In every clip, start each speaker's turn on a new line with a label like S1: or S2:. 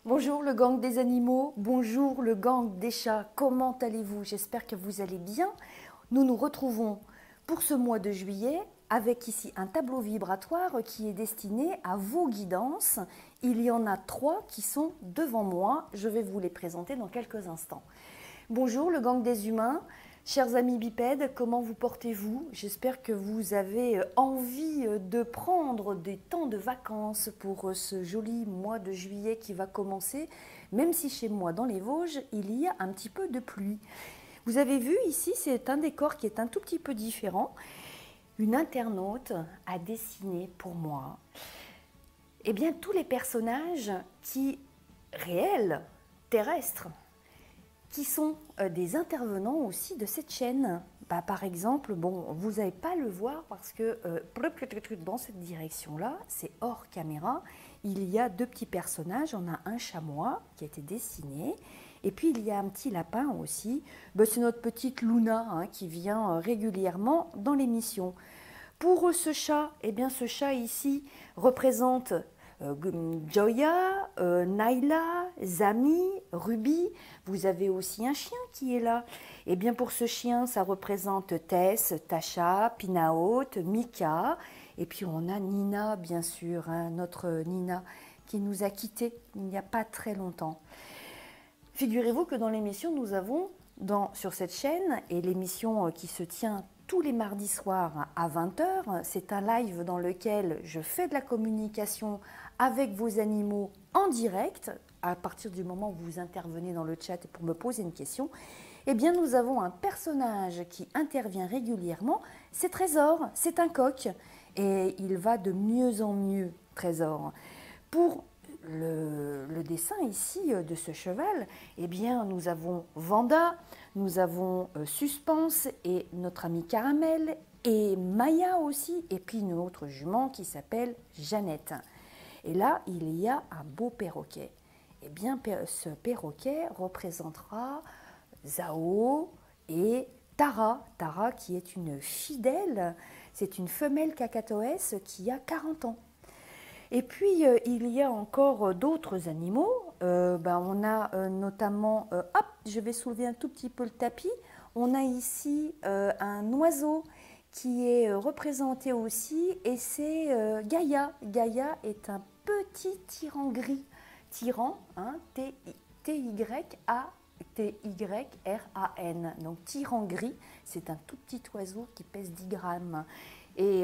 S1: Bonjour le gang des animaux, bonjour le gang des chats, comment allez-vous? J'espère que vous allez bien. Nous nous retrouvons pour ce mois de juillet avec ici un tableau vibratoire qui est destiné à vos guidances. Il y en a 3 qui sont devant moi, je vais vous les présenter dans quelques instants. Bonjour le gang des humains, chers amis bipèdes, comment vous portez-vous? J'espère que vous avez envie de prendre des temps de vacances pour ce joli mois de juillet qui va commencer, même si chez moi dans les Vosges, il y a un petit peu de pluie. Vous avez vu ici, c'est un décor qui est un tout petit peu différent. Une internaute a dessiné pour moi tous les personnages réels, terrestres, qui sont des intervenants aussi de cette chaîne. Par exemple, vous n'allez pas le voir parce que dans cette direction-là, c'est hors caméra, il y a 2 petits personnages. On a un chamois qui a été dessiné, et puis il y a un petit lapin aussi. C'est notre petite Luna qui vient régulièrement dans l'émission. Pour ce chat, ce chat ici représente Joya, Naila, Zami, Ruby. Vous avez aussi un chien qui est là. Pour ce chien, ça représente Tess, Tasha, Pinaot, Mika. Et puis on a Nina, bien sûr, notre Nina qui nous a quittés il n'y a pas très longtemps. Figurez-vous que dans l'émission, nous avons, sur cette chaîne, et l'émission qui se tient tous les mardis soirs à 20 h, c'est un live dans lequel je fais de la communication avec vos animaux en direct, à partir du moment où vous intervenez dans le chat pour me poser une question. Nous avons un personnage qui intervient régulièrement, c'est Trésor, c'est un coq, et il va de mieux en mieux, Trésor. Pour le dessin ici de ce cheval, nous avons Vanda, nous avons Suspense et notre amie Caramel et Maya aussi, et puis une autre jument qui s'appelle Jeannette. Et là, il y a un beau perroquet. Ce perroquet représentera Zao et Tara. Tara qui est une fidèle, c'est une femelle cacatoès qui a 40 ans. Et puis, il y a encore d'autres animaux. On a notamment, je vais soulever un tout petit peu le tapis. On a ici un oiseau qui est représenté aussi, et c'est Gaïa. Gaïa est un petit tyran gris. Tyran, T-Y-R-A-N. Donc, tyran gris, c'est un tout petit oiseau qui pèse 10 grammes. Et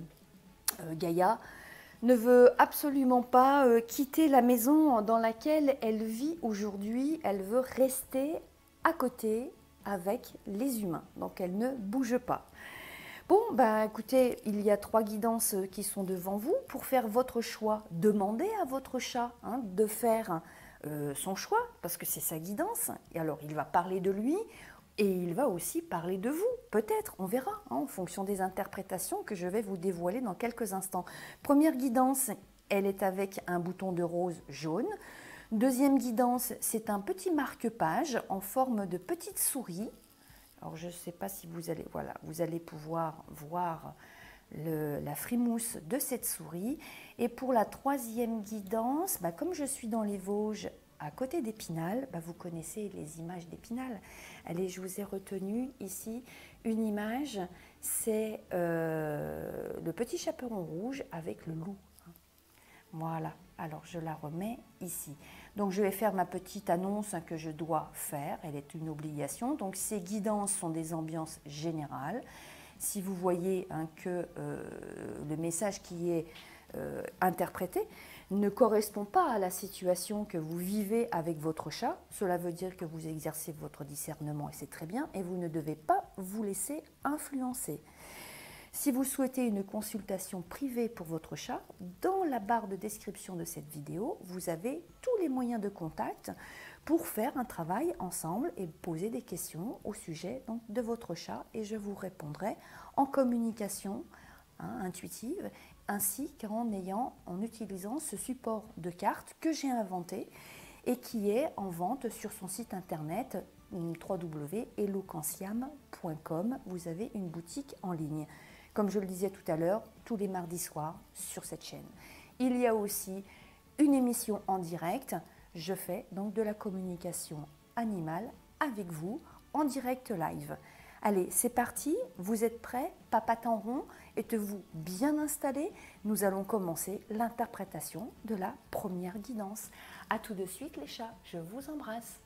S1: Gaïa ne veut absolument pas quitter la maison dans laquelle elle vit aujourd'hui. Elle veut rester à côté avec les humains. Donc elle ne bouge pas. Écoutez, il y a 3 guidances qui sont devant vous. Pour faire votre choix, demandez à votre chat de faire son choix, parce que c'est sa guidance. Et alors il va parler de lui. Et il va aussi parler de vous, peut-être, on verra, en fonction des interprétations que je vais vous dévoiler dans quelques instants. Première guidance, elle est avec un bouton de rose jaune. Deuxième guidance, c'est un petit marque-page en forme de petite souris. Alors je ne sais pas si vous allez pouvoir voir la frimousse de cette souris. Et pour la 3e guidance, comme je suis dans les Vosges, à côté d'Épinal, vous connaissez les images d'Épinal. Allez, je vous ai retenu ici une image, c'est le petit chaperon rouge avec le loup. Voilà, alors je la remets ici. Donc je vais faire ma petite annonce que je dois faire, elle est une obligation. Donc ces guidances sont des ambiances générales. Si vous voyez que le message qui est interprété ne correspond pas à la situation que vous vivez avec votre chat, cela veut dire que vous exercez votre discernement et c'est très bien, et vous ne devez pas vous laisser influencer. Si vous souhaitez une consultation privée pour votre chat, dans la barre de description de cette vidéo, vous avez tous les moyens de contact pour faire un travail ensemble et poser des questions au sujet de votre chat, et je vous répondrai en communication intuitive, ainsi en utilisant ce support de cartes que j'ai inventé et qui est en vente sur son site internet www.eloquentiam.com. Vous avez une boutique en ligne. Comme je le disais tout à l'heure, tous les mardis soirs sur cette chaîne. Il y a aussi une émission en direct je fais donc de la communication animale avec vous en direct live. Allez, c'est parti, vous êtes prêts? Papates en rond, êtes-vous bien installés? Nous allons commencer l'interprétation de la première guidance. A tout de suite les chats, je vous embrasse.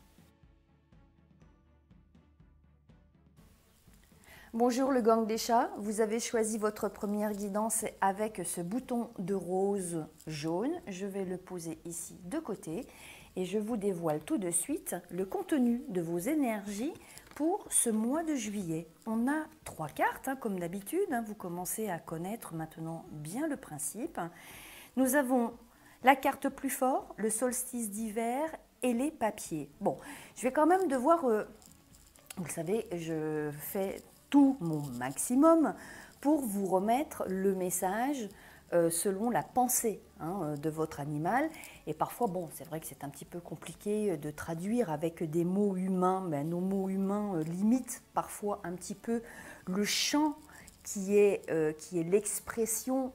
S1: Bonjour le gang des chats, vous avez choisi votre première guidance avec ce bouton de rose jaune. Je vais le poser ici de côté et je vous dévoile tout de suite le contenu de vos énergies pour ce mois de juillet. On a 3 cartes, comme d'habitude, vous commencez à connaître maintenant bien le principe. Nous avons la carte plus fort, le solstice d'hiver et les papiers. Bon, je vais quand même devoir, vous le savez, je fais tout mon maximum pour vous remettre le message selon la pensée de votre animal. Et parfois, bon, c'est vrai que c'est un petit peu compliqué de traduire avec des mots humains. Mais nos mots humains limitent parfois un petit peu le champ qui est l'expression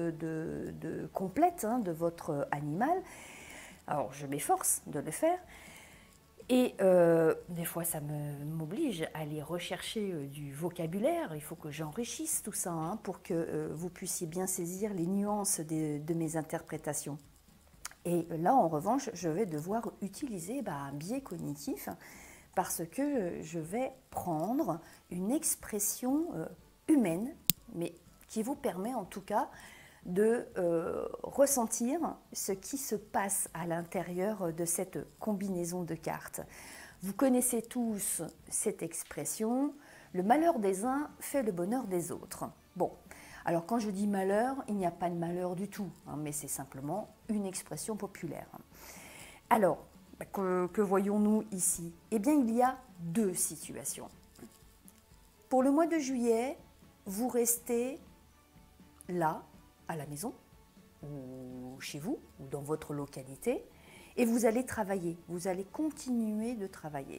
S1: complète de votre animal. Alors, je m'efforce de le faire. Et des fois, ça m'oblige à aller rechercher du vocabulaire. Il faut que j'enrichisse tout ça pour que vous puissiez bien saisir les nuances de mes interprétations. Et là, en revanche, je vais devoir utiliser un biais cognitif parce que je vais prendre une expression humaine, mais qui vous permet en tout cas de ressentir ce qui se passe à l'intérieur de cette combinaison de cartes. Vous connaissez tous cette expression, le malheur des uns fait le bonheur des autres. Bon, alors quand je dis malheur, il n'y a pas de malheur du tout, mais c'est simplement une expression populaire. Alors, que voyons-nous ici? Eh bien, il y a 2 situations. Pour le mois de juillet, vous restez là, à la maison, ou chez vous, ou dans votre localité, et vous allez travailler, vous allez continuer de travailler.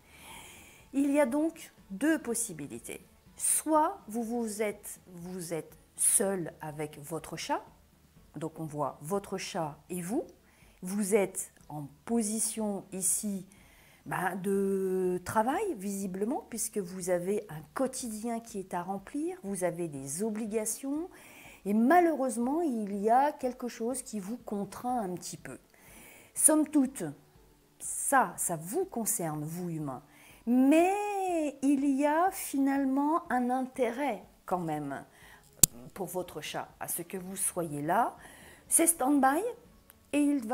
S1: Il y a donc 2 possibilités. Soit vous êtes seul avec votre chat, donc on voit votre chat et vous êtes en position ici de travail, visiblement, puisque vous avez un quotidien qui est à remplir, vous avez des obligations, et malheureusement, il y a quelque chose qui vous contraint un petit peu. Somme toute, ça vous concerne, vous humains. Mais il y a finalement un intérêt quand même pour votre chat, à ce que vous soyez là. C'est stand-by et il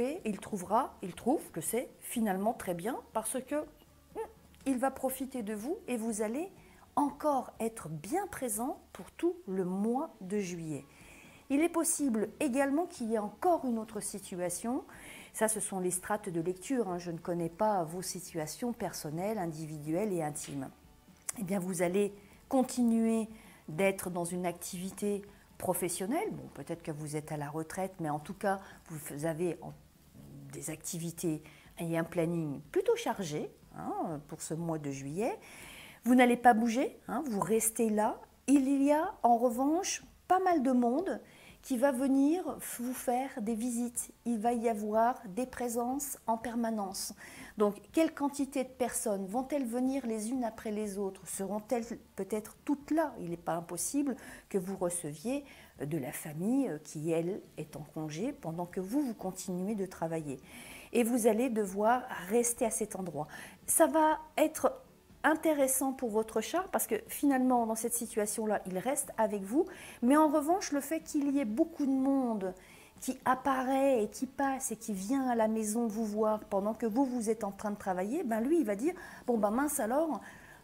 S1: trouve que c'est finalement très bien parce que il va profiter de vous et vous allez encore être bien présent pour tout le mois de juillet. Il est possible également qu'il y ait encore une autre situation. Ça, ce sont les strates de lecture. Je ne connais pas vos situations personnelles, individuelles et intimes. Eh bien, vous allez continuer d'être dans une activité professionnelle. Bon, peut-être que vous êtes à la retraite, mais en tout cas, vous avez des activités et un planning plutôt chargé pour ce mois de juillet. Vous n'allez pas bouger, vous restez là. Il y a en revanche pas mal de monde qui va venir vous faire des visites. Il va y avoir des présences en permanence. Donc, quelle quantité de personnes vont-elles venir les unes après les autres? Seront-elles peut-être toutes là? Il n'est pas impossible que vous receviez de la famille qui, elle, est en congé pendant que vous continuez de travailler. Et vous allez devoir rester à cet endroit. Ça va être intéressant pour votre chat parce que finalement dans cette situation-là, il reste avec vous, mais en revanche le fait qu'il y ait beaucoup de monde qui apparaît et qui passe et qui vient à la maison vous voir pendant que vous êtes en train de travailler, lui il va dire bon mince alors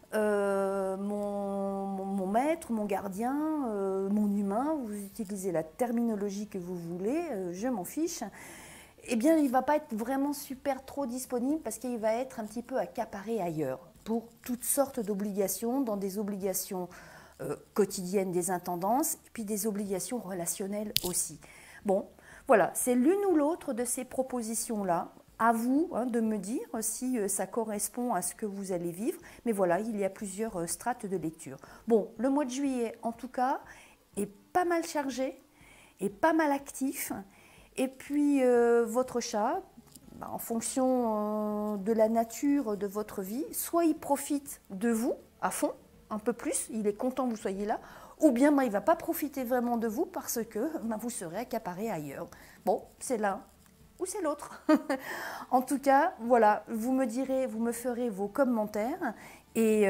S1: mon maître, mon gardien, mon humain, vous utilisez la terminologie que vous voulez, je m'en fiche. Eh bien, il ne va pas être vraiment super trop disponible parce qu'il va être un petit peu accaparé ailleurs pour toutes sortes d'obligations, dans des obligations quotidiennes des intendances et puis des obligations relationnelles aussi. Bon, voilà, c'est l'une ou l'autre de ces propositions-là. À vous de me dire si ça correspond à ce que vous allez vivre. Mais voilà, il y a plusieurs strates de lecture. Bon, le mois de juillet, en tout cas, est pas mal chargé et pas mal actif. Et puis, votre chat, en fonction de la nature de votre vie, soit il profite de vous à fond, un peu plus, il est content que vous soyez là, ou bien il ne va pas profiter vraiment de vous parce que vous serez accaparé ailleurs. Bon, c'est l'un ou c'est l'autre. En tout cas, voilà, vous me direz, vous me ferez vos commentaires et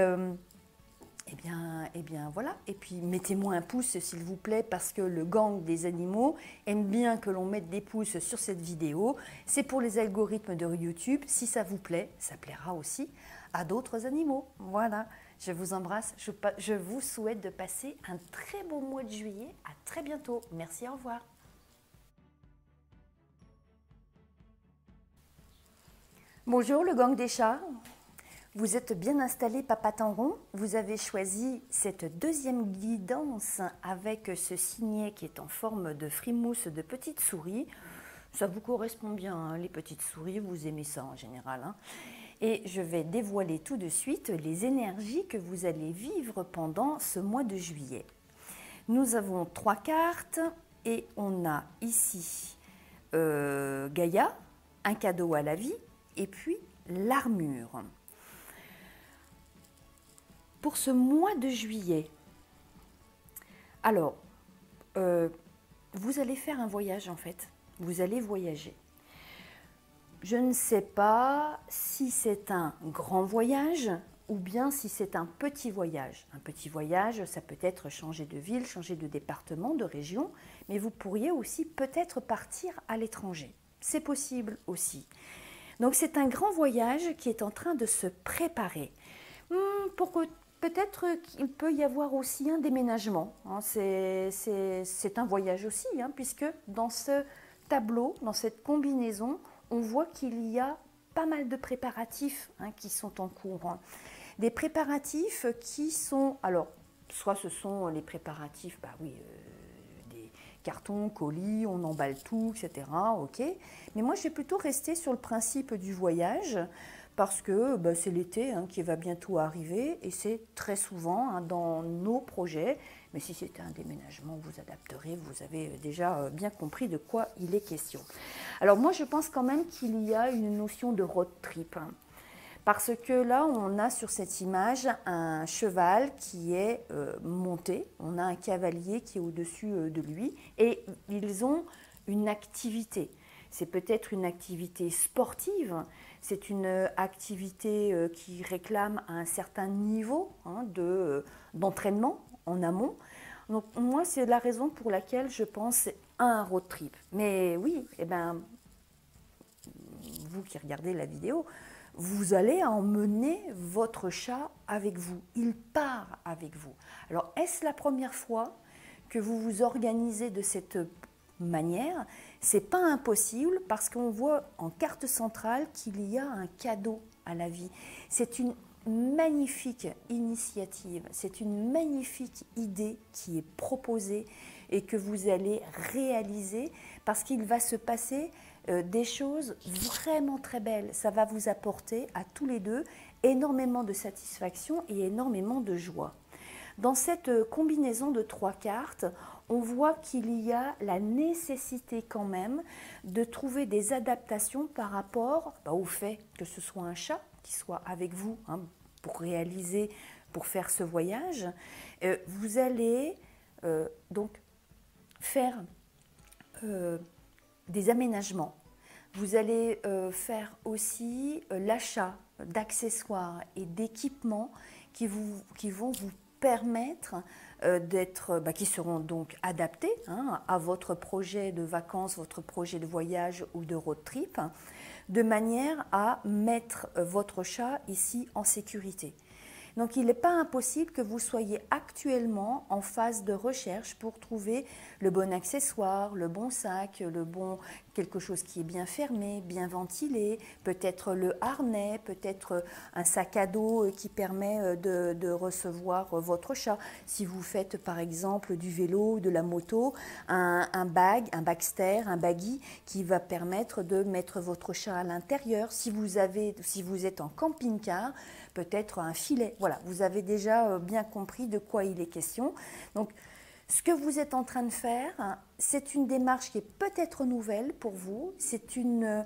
S1: eh bien voilà. Et puis mettez-moi un pouce s'il vous plaît parce que le gang des animaux aime bien que l'on mette des pouces sur cette vidéo. C'est pour les algorithmes de YouTube. Si ça vous plaît, ça plaira aussi à d'autres animaux. Voilà, je vous embrasse. Je vous souhaite de passer un très beau mois de juillet. À très bientôt. Merci, au revoir. Bonjour le gang des chats. Vous êtes bien installé, Papa Tanron. Vous avez choisi cette deuxième guidance avec ce signet qui est en forme de frimousse de petites souris. Ça vous correspond bien, hein, les petites souris, vous aimez ça en général. Hein. Et je vais dévoiler tout de suite les énergies que vous allez vivre pendant ce mois de juillet. Nous avons 3 cartes et on a ici Gaïa, un cadeau à la vie, et puis l'armure. Pour ce mois de juillet, alors, vous allez faire un voyage en fait, vous allez voyager. Je ne sais pas si c'est un grand voyage ou bien si c'est un petit voyage. Un petit voyage, ça peut être changer de ville, changer de département, de région, mais vous pourriez aussi peut-être partir à l'étranger. C'est possible aussi. Donc c'est un grand voyage qui est en train de se préparer. Peut-être qu'il peut y avoir aussi un déménagement. Hein. C'est un voyage aussi, hein, puisque dans ce tableau, dans cette combinaison, on voit qu'il y a pas mal de préparatifs hein, qui sont en cours. Hein. Des préparatifs qui sont, alors, soit ce sont les préparatifs, des cartons, colis, on emballe tout, etc. Ok. Mais moi, je vais plutôt rester sur le principe du voyage, parce que c'est l'été hein, qui va bientôt arriver et c'est très souvent hein, dans nos projets, mais si c'était un déménagement, vous adapterez, vous avez déjà bien compris de quoi il est question. Alors moi je pense quand même qu'il y a une notion de road trip, hein, parce que là on a sur cette image un cheval qui est monté, on a un cavalier qui est au-dessus de lui et ils ont une activité. C'est peut-être une activité sportive, c'est une activité qui réclame un certain niveau hein, d'entraînement en amont. Donc moi, c'est la raison pour laquelle je pense à un road trip. Mais oui, eh ben, vous qui regardez la vidéo, vous allez emmener votre chat avec vous. Il part avec vous. Alors, est-ce la première fois que vous vous organisez de cette manière? C'est pas impossible parce qu'on voit en carte centrale qu'il y a un cadeau à la vie. C'est une magnifique initiative, c'est une magnifique idée qui est proposée et que vous allez réaliser parce qu'il va se passer des choses vraiment très belles. Ça va vous apporter à tous les deux énormément de satisfaction et énormément de joie. Dans cette combinaison de 3 cartes, on voit qu'il y a la nécessité quand même de trouver des adaptations par rapport au fait que ce soit un chat qui soit avec vous hein, pour faire ce voyage. Vous allez donc faire des aménagements. Vous allez faire aussi l'achat d'accessoires et d'équipements qui vont vous permettre qui seront donc adaptés hein, à votre projet de vacances, votre projet de voyage ou de road trip, de manière à mettre votre chat ici en sécurité. Donc il n'est pas impossible que vous soyez actuellement en phase de recherche pour trouver le bon accessoire, le bon sac, quelque chose qui est bien fermé, bien ventilé, peut-être le harnais, peut-être un sac à dos qui permet de recevoir votre chat. Si vous faites par exemple du vélo, de la moto, un bagster, un baggy qui va permettre de mettre votre chat à l'intérieur. Si vous êtes en camping-car, peut-être un filet. Voilà, vous avez déjà bien compris de quoi il est question. Donc, ce que vous êtes en train de faire, c'est une démarche qui est peut-être nouvelle pour vous. C'est une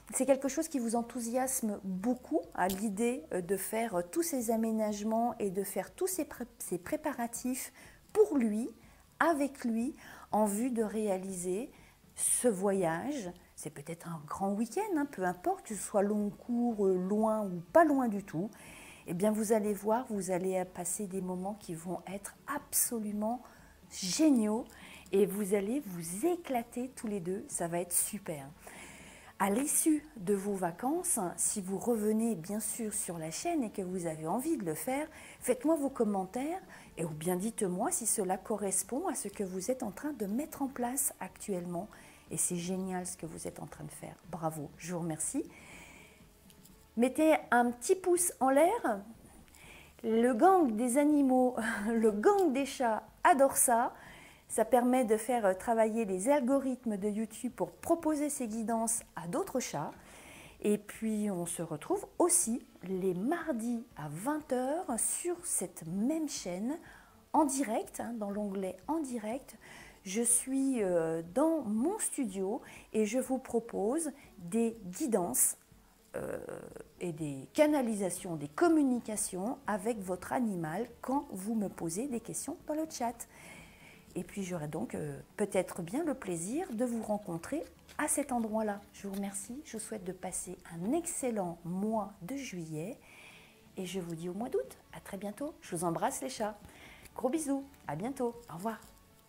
S1: c'est quelque chose qui vous enthousiasme beaucoup à l'idée de faire tous ces aménagements et de faire tous ces préparatifs pour lui, avec lui, en vue de réaliser ce voyage. C'est peut-être un grand week-end, hein, peu importe, que ce soit long, court, loin ou pas loin du tout. Eh bien, vous allez voir, vous allez passer des moments qui vont être absolument géniaux et vous allez vous éclater tous les deux, ça va être super. À l'issue de vos vacances, si vous revenez bien sûr sur la chaîne et que vous avez envie de le faire, faites-moi vos commentaires et ou bien dites-moi si cela correspond à ce que vous êtes en train de mettre en place actuellement. Et c'est génial ce que vous êtes en train de faire. Bravo, je vous remercie. Mettez un petit pouce en l'air. Le gang des animaux, le gang des chats adore ça. Ça permet de faire travailler les algorithmes de YouTube pour proposer ces guidances à d'autres chats. Et puis on se retrouve aussi les mardis à 20 h sur cette même chaîne en direct, hein, dans l'onglet en direct. Je suis dans mon studio et je vous propose des guidances et des canalisations, des communications avec votre animal quand vous me posez des questions dans le chat. Et puis j'aurai donc peut-être bien le plaisir de vous rencontrer à cet endroit-là. Je vous remercie, je vous souhaite de passer un excellent mois de juillet et je vous dis au mois d'août. À très bientôt, je vous embrasse les chats. Gros bisous, à bientôt, au revoir.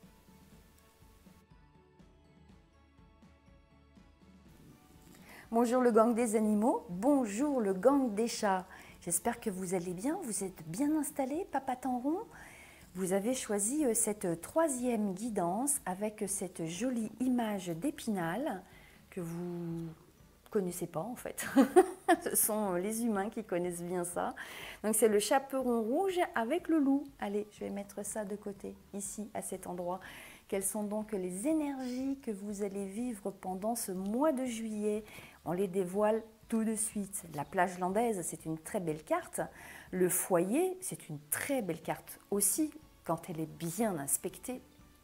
S1: Bonjour le gang des animaux, bonjour le gang des chats. J'espère que vous allez bien, vous êtes bien installés, papaton rond. Vous avez choisi cette troisième guidance avec cette jolie image d'Épinal que vous ne connaissez pas en fait. Ce sont les humains qui connaissent bien ça. Donc c'est le chaperon rouge avec le loup. Allez, je vais mettre ça de côté, ici, à cet endroit. Quelles sont donc les énergies que vous allez vivre pendant ce mois de juillet? On les dévoile tout de suite. La plage landaise, c'est une très belle carte. Le foyer, c'est une très belle carte aussi, quand elle est bien aspectée.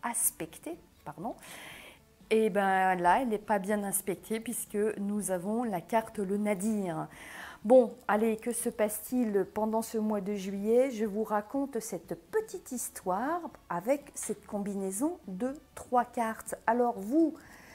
S1: Et bien là, elle n'est pas bien inspectée puisque nous avons la carte le nadir. Bon, allez, que se passe-t-il pendant ce mois de juillet? Je vous raconte cette petite histoire avec cette combinaison de 3 cartes. Alors vous,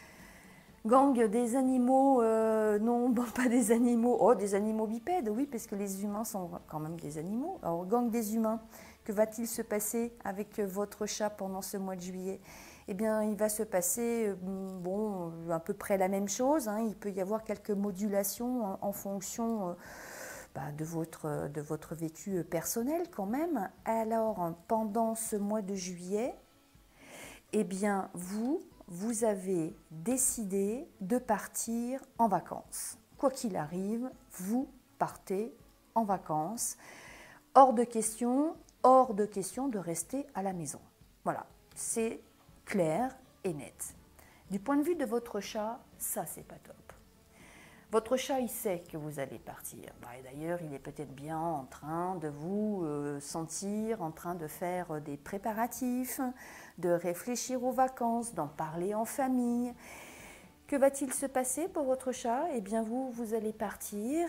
S1: gang des animaux, non, bon, pas des animaux, oh, des animaux bipèdes, oui, parce que les humains sont quand même des animaux. Alors, gang des humains, que va-t-il se passer avec votre chat pendant ce mois de juillet? Eh bien, il va se passer, bon, à peu près la même chose, hein. Il peut y avoir quelques modulations en fonction de votre vécu personnel quand même. Alors, pendant ce mois de juillet, eh bien, vous avez décidé de partir en vacances. Quoi qu'il arrive, vous partez en vacances. Hors de question de rester à la maison. Voilà, c'est clair et net. Du point de vue de votre chat, ça c'est pas top. Votre chat, il sait que vous allez partir. Et d'ailleurs, il est peut-être bien en train de vous sentir, en train de faire des préparatifs, de réfléchir aux vacances, d'en parler en famille. Que va-t-il se passer pour votre chat? Eh bien, vous allez partir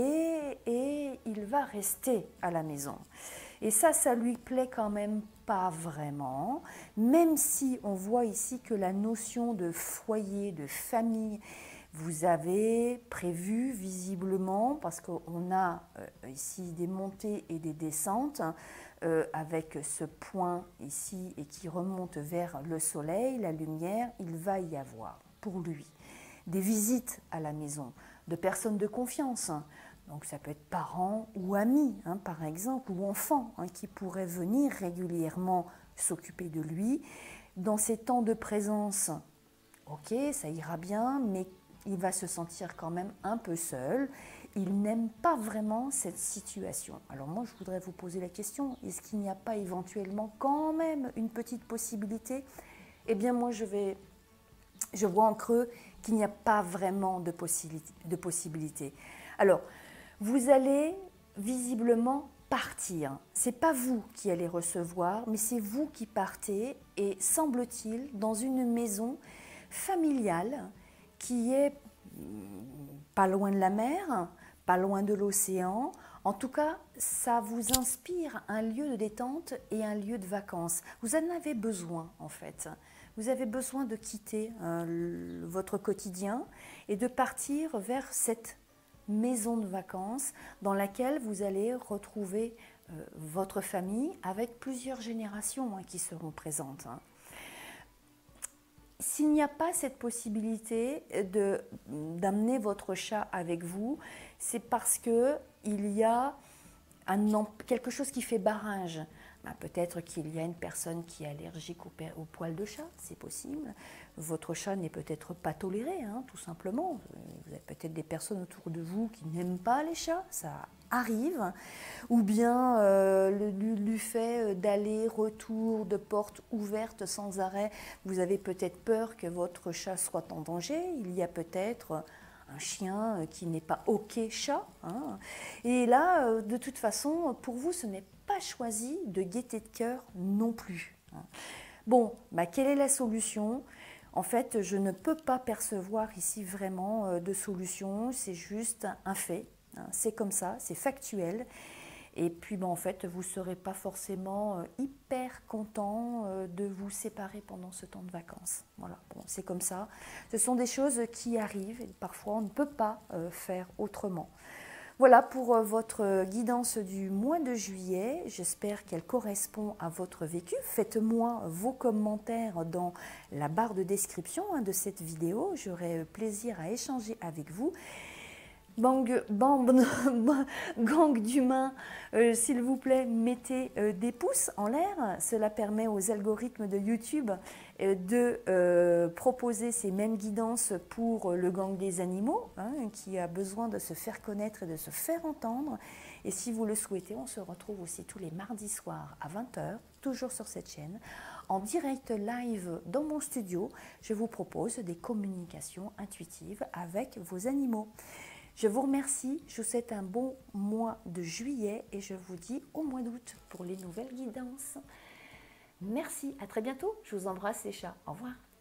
S1: et il va rester à la maison. Et ça lui plaît quand même pas vraiment, même si on voit ici que la notion de foyer, de famille, vous avez prévu visiblement, parce qu'on a ici des montées et des descentes, avec ce point ici et qui remonte vers le soleil, la lumière, il va y avoir pour lui des visites à la maison de personnes de confiance. Donc ça peut être parents ou amis, hein, par exemple, ou enfants, hein, qui pourraient venir régulièrement s'occuper de lui. Dans ces temps de présence, ok, ça ira bien, mais il va se sentir quand même un peu seul. Il n'aime pas vraiment cette situation. Alors moi, je voudrais vous poser la question, est-ce qu'il n'y a pas éventuellement quand même une petite possibilité? Eh bien moi, je vois en creux qu'il n'y a pas vraiment de possibilité. Alors, vous allez visiblement partir. Ce n'est pas vous qui allez recevoir, mais c'est vous qui partez et semble-t-il dans une maison familiale qui est pas loin de la mer, pas loin de l'océan. En tout cas, ça vous inspire un lieu de détente et un lieu de vacances. Vous en avez besoin en fait. Vous avez besoin de quitter votre quotidien et de partir vers cette maison de vacances dans laquelle vous allez retrouver votre famille avec plusieurs générations qui seront présentes. S'il n'y a pas cette possibilité d'amener votre chat avec vous, c'est parce qu'il y a quelque chose qui fait barrage. Peut-être qu'il y a une personne qui est allergique au poil de chat, c'est possible. Votre chat n'est peut-être pas toléré, tout simplement. Vous avez peut-être des personnes autour de vous qui n'aiment pas les chats, ça arrive. Ou bien le fait d'aller-retour, de portes ouvertes sans arrêt, vous avez peut-être peur que votre chat soit en danger. Il y a peut-être un chien qui n'est pas OK chat. Et là, de toute façon, pour vous, ce n'est pas choisi de gaieté de cœur non plus. Bon, quelle est la solution? En fait, je ne peux pas percevoir ici vraiment de solution, c'est juste un fait. C'est comme ça, c'est factuel. Et puis, en fait, vous ne serez pas forcément hyper content de vous séparer pendant ce temps de vacances. Voilà, bon, c'est comme ça. Ce sont des choses qui arrivent et parfois on ne peut pas faire autrement. Voilà pour votre guidance du mois de juillet. J'espère qu'elle correspond à votre vécu. Faites-moi vos commentaires dans la barre de description de cette vidéo. J'aurai plaisir à échanger avec vous. Gang d'humains, s'il vous plaît, mettez des pouces en l'air. Cela permet aux algorithmes de YouTube de proposer ces mêmes guidances pour le gang des animaux, qui a besoin de se faire connaître et de se faire entendre. Et si vous le souhaitez, on se retrouve aussi tous les mardis soirs à 20 h, toujours sur cette chaîne, en direct live dans mon studio. Je vous propose des communications intuitives avec vos animaux. Je vous remercie, je vous souhaite un bon mois de juillet et je vous dis au mois d'août pour les nouvelles guidances. Merci, à très bientôt, je vous embrasse les chats, au revoir.